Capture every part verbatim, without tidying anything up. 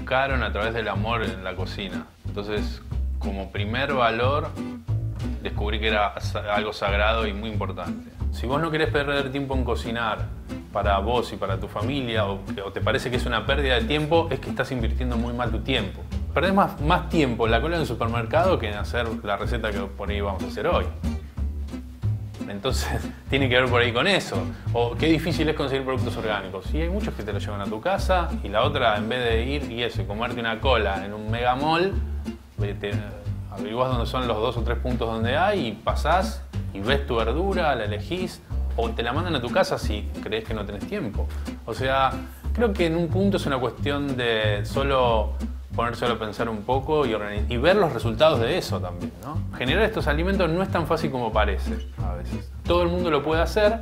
educaron a través del amor en la cocina. Entonces, como primer valor, descubrí que era algo sagrado y muy importante. Si vos no querés perder tiempo en cocinar para vos y para tu familia, o, o te parece que es una pérdida de tiempo, es que estás invirtiendo muy mal tu tiempo. Perdés más, más tiempo en la cola del supermercado que en hacer la receta que por ahí vamos a hacer hoy. Entonces, tiene que ver por ahí con eso. O qué difícil es conseguir productos orgánicos. Y hay muchos que te los llevan a tu casa, y la otra, en vez de ir y eso, y comerte una cola en un mega mall, te averiguás dónde son los dos o tres puntos donde hay y pasás y ves tu verdura, la elegís, o te la mandan a tu casa si crees que no tenés tiempo. O sea, creo que en un punto es una cuestión de solo ponerse a pensar un poco y, y ver los resultados de eso también, ¿no? Generar estos alimentos no es tan fácil como parece a veces. Todo el mundo lo puede hacer,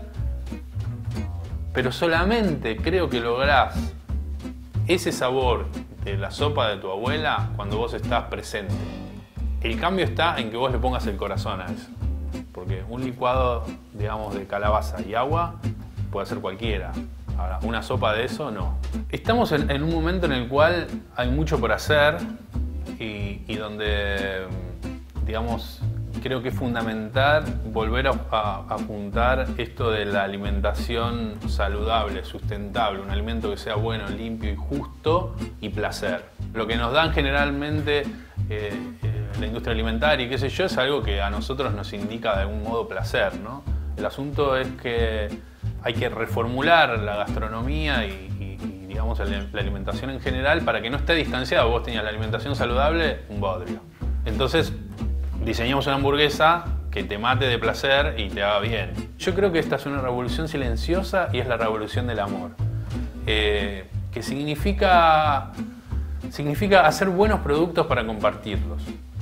pero solamente creo que lográs ese sabor de la sopa de tu abuela cuando vos estás presente. El cambio está en que vos le pongas el corazón a eso. Porque un licuado, digamos, de calabaza y agua puede hacer cualquiera. Ahora, una sopa de eso, no. Estamos en, en un momento en el cual hay mucho por hacer y, y donde, digamos, creo que es fundamental volver a, a, a juntar esto de la alimentación saludable, sustentable, un alimento que sea bueno, limpio y justo y placer. Lo que nos dan generalmente eh, eh, la industria alimentaria y qué sé yo, es algo que a nosotros nos indica de algún modo placer, ¿no? El asunto es que hay que reformular la gastronomía y, y, y digamos, la alimentación en general para que no esté distanciado. Vos tenías la alimentación saludable, un bodrio. Entonces, diseñamos una hamburguesa que te mate de placer y te haga bien. Yo creo que esta es una revolución silenciosa y es la revolución del amor. Eh, que significa, significa hacer buenos productos para compartirlos.